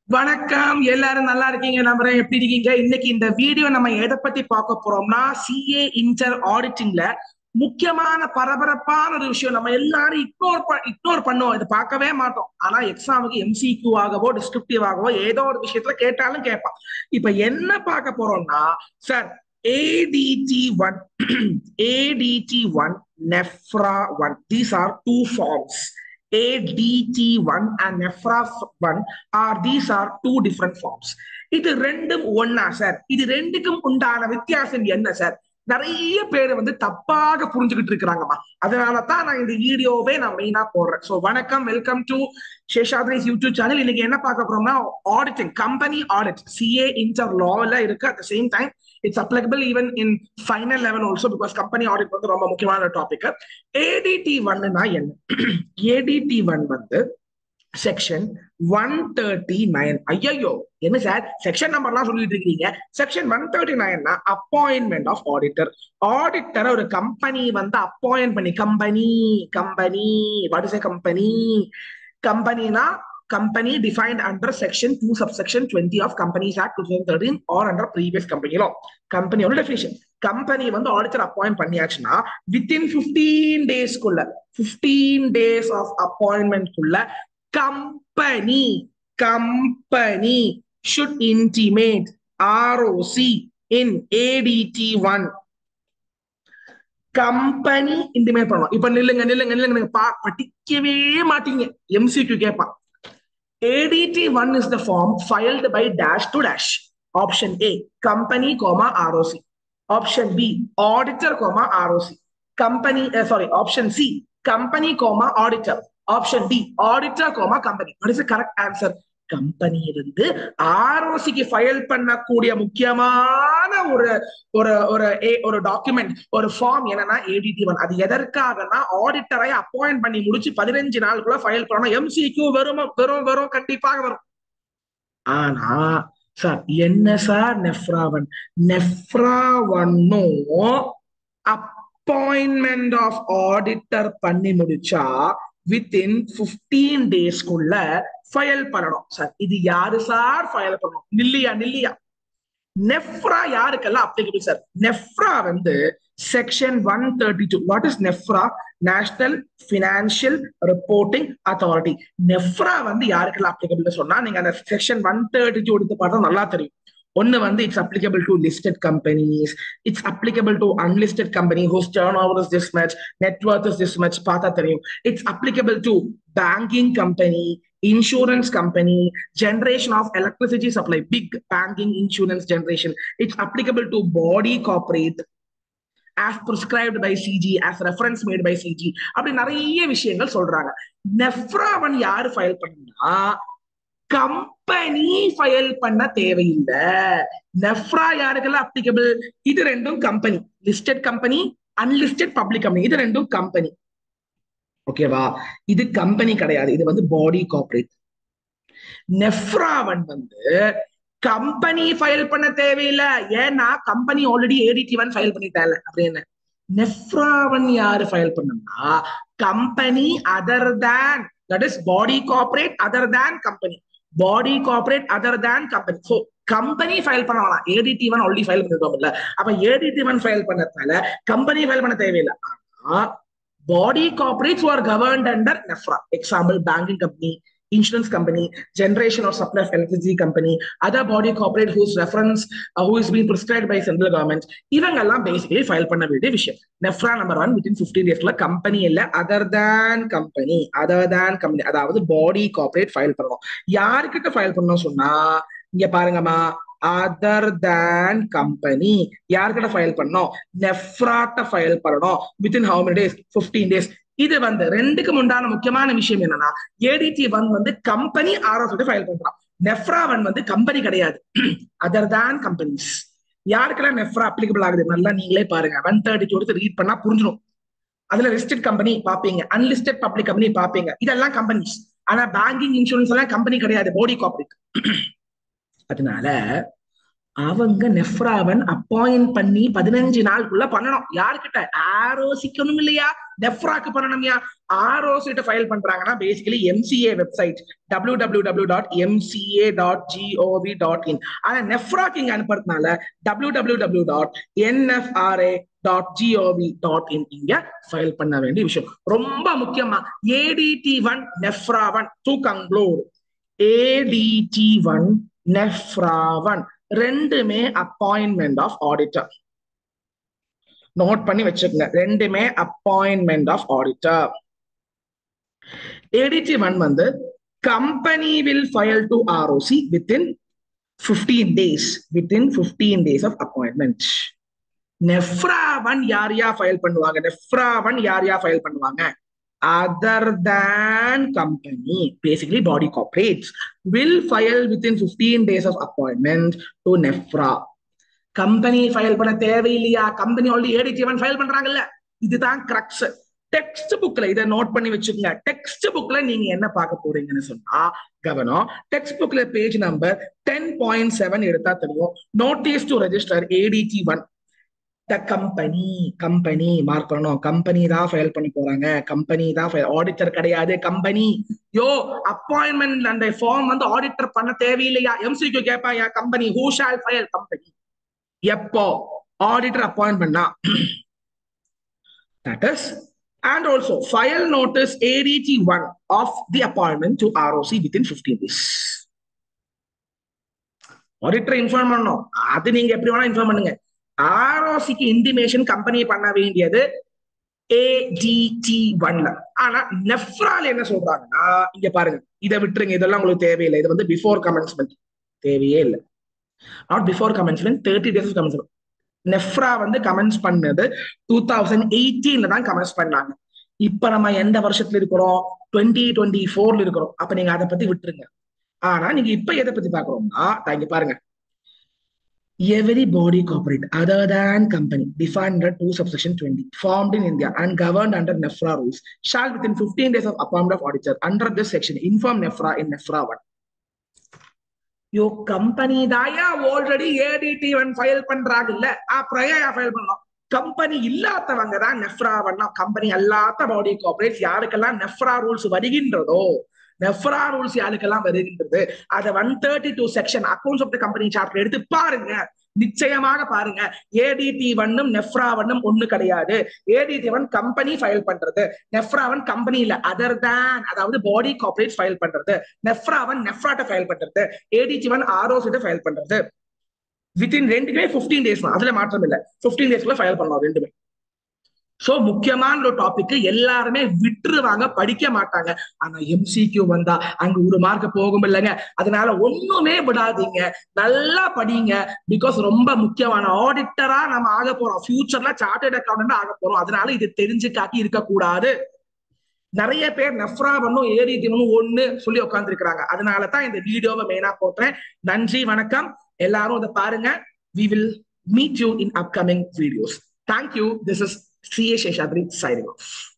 வணக்கம், எல்லாரும் நல்லா இருக்கீங்க நம்புறேன். எப்படி இருக்கீங்க? இன்னைக்கு இந்த வீடியோ நம்ம எதை பத்தி பார்க்க போறோம்னா, சிஏ இன்டர் ஆடிட்டிங்ல முக்கியமான பரபரப்பான ஒரு விஷயம். நம்ம எல்லாரும் இக்னோர் பண்ணுவோம், இதை பார்க்கவே மாட்டோம். ஆனா எக்ஸாமுக்கு எம்சிக்யூ ஆகவோ டிஸ்கிரிப்டிவ் ஆகவோ ஏதோ ஒரு விஷயத்துல கேட்டாலும் கேட்பான். இப்ப என்ன பார்க்க போறோம்னா, sir, ADT 1 ADT 1 NFRA 1, these are two forms. ADT1 and NFRA1 these are two different forms. இது ரெண்டும் ஒன்னா சார்? இது ரெண்டுக்கும் உண்டான வித்தியாசம் என்ன சார்? நிறைய பேர் தப்பாக புரிஞ்சுக்கிட்டு இருக்கிறாங்கம்மா. அதனாலதான் நான் இந்த வீடியோவே நான் மெயினா போடுறேன். ஸோ வணக்கம், welcome to Seshadri's YouTube channel. இன்னைக்கு என்ன பார்க்க போறோம்னா, auditing, company audit, CA inter லால இருக்கு. At the same time it's applicable even in final level also, because company audit ரொம்ப முக்கியமான டாபிக். ADT 1னா என்ன? ADT 1 section 139. ஐயோ, என்ன சார் செக்ஷன் நம்பர்லாம் சொல்லிட்டு இருக்கீங்க? செக்ஷன் 139னா அப்பாயின்மெண்ட் ஆஃப் ஆடிட்டர். ஆடிட்டரை ஒரு கம்பெனி அப்பாயின்ட் பண்ணி, company what is a company? கம்பெனினா company defined under section 2 subsection 20 of Companies Act 2013 or under previous company law. Company own definition. Company auditor appoint பண்ணியாச்சுன்னா within 15 days குள்ள, 15 days of appointment குள்ள company should intimate ROC in ADT 1. Company intimate பண்ணுவோம். இப்ப நில்லுங்க படிக்கவே மாட்டீங்க, MCQ கேட்பான். ADT 1 is the form filed by dash to dash. Option A, company, ROC. Option B, auditor, ROC. Option C, company, auditor. Option D, auditor, company. What is the correct answer? Company இருந்து ஆர்ஓசிக்கு file பண்ணக்கூடிய முக்கியமான ஒரு document, ஒரு form என்னன்னா ADT 1. அது எதற்காகனா, ஆடிட்டரை appoint பண்ணி முடிச்சு 15 நாளுக்குள்ள ஃபைல் பண்ணணும். எம்சிக்யூ வரும், கண்டிப்பாக வரும். ஆனா சார், என்ன sir NFRA 1 appointment of auditor பண்ணி முடிச்சா வித்தின் 15 டேஸ்க்குள்ள ஃபைல் பண்ணணும் சார். இது யாரு சார் ஃபைல் பண்ணணும்? நில்லியா. நெஃப்ரா யாருக்கெல்லாம் applicable sir? NFRA section 132. What is NFRA? National financial reporting authority. NFRA யாருக்கெல்லாம் அப்ளிகபிள் சொன்னா, நீங்க அந்த செக்ஷன் 132 எடுத்து பார்த்தா நல்லா தெரியும். ஒன்னு it's applicable to listed companies, it's applicable to unlisted company whose turnover is this much, net worth is this much, பார்த்தா தெரியும். It's applicable to banking company, insurance company, generation of electricity supply, big banking insurance generation. It's applicable to body corporate as prescribed by CG, as reference made by CG. அப்படி நிறைய விஷயங்கள் சொல்றாங்க. நெஃப்ரா 1 யாரு file பண்ணா? Company file பண்ண தேவையில்லை. நெஃப்ரா யாருக்கெல்லாம் applicable? இது ரெண்டும் company, listed company, unlisted public company, இது ரெண்டும் கம்பெனி. ஓகேவா? இது கம்பெனி கிடையாது, இது body corporate. NFRA 1 company file பண்ண தேவையில்லை. ஏன்னா கம்பெனி ஆல்ரெடி ADT 1 ஃபைல் பண்ணிட்டால. அப்படின்னு நெஃப்ரா 1 யாரு ஃபைல் பண்ணா? Company other than, that is body corporate other than company, body corporate other than company. So company file பண்ணலாம். ADT 1 ஆல்ரெடி ஃபைல் பண்ணிருக்கோம்ல, அப்ப ADT 1 ஃபைல் பண்ணதால கம்பெனி ஃபைல் பண்ண தேவையில்லை. ஆனா body corporates are governed under NFRA. Example, banking company, insurance company, generation or supply of electricity company, other body corporate whose reference who is being prescribed by central government. இவங்கெல்லாம் basically file பண்ண வேண்டிய விஷயம். NFRA number 1 within 15 daysல company இல்ல, other than company, அதாவது body corporate file பண்ணணும். யாருக்கிட்ட file பண்ணணும் சொன்னா, இங்க பாருங்கம்மா, அதர் தேன் கம்பெனி யாருக்கிட்ட ஃபைல் பண்ணணும்? நெஃப்ராட்ட ஃபைல் பண்ணணும். Within how many days? 15 days. இது ரெண்டுக்கும் உண்டான முக்கியமான விஷயம் என்னன்னா, ADT 1 கம்பெனி ஆர்ஓசி ஃபைல் பண்றான். நெஃப்ரா 1 கம்பெனி கிடையாது, அதர் தேன் கம்பெனிஸ். யாருக்கெல்லாம் நெஃப்ரா அப்ளிகபிள் ஆகுது நல்லா நீங்களே பாருங்க. 132 எடுத்து ரீட் பண்ணா புரிஞ்சிடும். அதுல லிஸ்டட் கம்பெனி பாப்பீங்க, அன்லிஸ்டட் பப்ளிக் கம்பெனி பாப்பீங்க, இதெல்லாம் கம்பெனிஸ். ஆனா பேங்கிங், இன்சூரன்ஸ் எல்லாம் கம்பெனி கிடையாது, பாடி கார்பரேட். அதனால அவங்க நெஃப்ரா 1 அப்பாயிண்ட் பண்ணி 15 நாளுக்குள்ள பண்ணணும். யாருக்கிட்ட? ஆரோசிக்கணும் இல்லையா? நெஃப்ராக்கு பண்ணணும்யா. ஆர்ஓசிட்ட ஃபைல் பண்றாங்கன்னா பேசிக்கலி எம்சிஏ வெப்சைட் www.mca.gov.in. ஆனா நெஃப்ராக்கு இங்க அனுப்புறதுனால www.nfra.gov.in இங்க ஃபைல் பண்ண வேண்டிய விஷயம். ரொம்ப முக்கியமா ADT1 NFRA1 to conclude. ADT1 NFRA1 ரெண்டுமே அப்பாயின்மெண்ட் ஆஃப் ஆடிட்டர். நோட் பண்ணி வச்சுக்கோங்க, ரெண்டுமே அப்பாயின்மெண்ட் ஆஃப் ஆடிட்டர். ADT1 வந்து company will file to ROC within 15 days, within 15 days of appointment. NFRA1 யார் யார் ஃபைல் பண்ணுவாங்க? NFRA1 யார் யார் ஃபைல் பண்ணுவாங்க? Other than company, basically body corporates will file within 15 days of appointment to NFRA. Company file பண்ண தேவையில்லையா? Company already ADT1 file பண்றாங்கல்ல, இதுதான் கிரக்ஸ். டெக்ஸ்ட் புக்ல இதை நோட் பண்ணி வச்சுக்கோங்க. டெக்ஸ்ட் புக்ல நீங்க என்ன பார்க்க போறீங்கன்னு சொன்னா கவனம். டெக்ஸ்ட் புக்ல பேஜ் நம்பர் 10.7 எடுத்தா தெரியும். Notice to register ADT1. The company mark பண்ணணும். கம்பெனி தான் ஃபைல் பண்ணி போறாங்க. கம்பெனி தான் ஆடிட்டர் கிடையாது. கம்பெனி. யோ அப்பாயின்மெண்ட் அந்த ஃபார்ம் வந்து ஆடிட்டர் பண்ண தேவையில்லையா? MCQ கேட்பாயா? Company. Who shall file? Company. எப்போ ஆடிட்டர் அப்பாயின்ட் பண்ணா, that is, and also file notice ADT1 of the appointment to ROC within 15 days. Auditor inform பண்ணணும். அது நீங்க எப்படி வேணா இன்ஃபார்ம் பண்ணுங்க. ROCக்கு இன்டிமேஷன் கம்பெனி பண்ண வேண்டியது ADT1ல. ஆனா நெஃப்ரால என்ன சொல்றாங்கன்னா, இங்க பாருங்க, இதை விட்டுருங்க, இதெல்லாம் உங்களுக்கு தேவையில்லை. இது வந்து பிஃபோர் கமென்ஸ்மெண்ட் தேவையே இல்லை. Not before commencement, 30 days commencement. NFRA வந்து கமென்ஸ் பண்ணது 2018 தான் கமென்ஸ் பண்ணாங்க. இப்ப நம்ம எந்த வருஷத்துல இருக்கிறோம்? 2024 இருக்கிறோம். அப்ப நீங்க அதை பத்தி விட்டுருங்க. ஆனா நீங்க இப்ப எதை பத்தி பாக்குறோம்னா, இங்க பாருங்க, every body corporate other than company defined under 2 subsection 20 formed in India and governed under NFRA rules shall within 15 days of appointment of auditor under this section inform NFRA in NFRA 1. யோ company தாயா already ADT1 file பண்றாங்க இல்ல, அப்புறம் file பண்ணலாம். Company இல்லாதவங்க தான் நெஃப்ரா பண்ணலாம். Company அல்லாத பாடி கார்பரேட்ஸ் யாருக்கெல்லாம் நெஃப்ரா ரூல்ஸ் வருகின்றதோ, நெஃப்ரா ரூல்ஸ் யாருக்கெல்லாம் வருகின்றது, அதை 132 section accounts of the company சார்ட்ல எடுத்து பாருங்க. நிச்சயமாக பாருங்க, ADT1 NFRA1 ஒண்ணு கிடையாது. ADT1 கம்பெனி ஃபைல் பண்றது, NFRA1 கம்பெனி இல்ல, அதர் தான், அதாவது பாடி கார்பரேட் ஃபைல் பண்றது. NFRA1 NFRA ஃபைல் பண்றது, ADT1 ROC ஃபைல் பண்றது. வித்தின் ரெண்டுமே 15 days தான், அதுல மாற்றம் இல்ல. 15 days ஃபைல் பண்ணலாம் ரெண்டுமே. சோ முக்கியமான ஒரு டாபிக் எல்லாருமே விட்டுருவாங்க, படிக்க மாட்டாங்க. ஆனா MCQ வந்தா அங்க ஒரு மார்க் போகும் இல்லைங்க. அதனால ஒண்ணுமே விடாதீங்க, நல்லா படிங்க. பிகாஸ் ரொம்ப முக்கியமான ஆடிட்டரா நம்ம ஆக போறோம். ஃபியூச்சர்ல சார்ட்டர்ட் அக்கௌண்டன்ட் ஆக போறோம். அதனால இது தெரிஞ்சு காட்டி இருக்கக்கூடாது. நிறைய பேர் நெஃப்ரா பண்ணும் ADT1 ஒண்ணு சொல்லி உட்கார்ந்து இருக்கிறாங்க. அதனாலதான் இந்த வீடியோவை மெயினா போட்டேன். நன்றி, வணக்கம். எல்லாரும் அதை பாருங்க. We will meet you in upcoming videos. Thank you. This is CA Sheshadri signing off.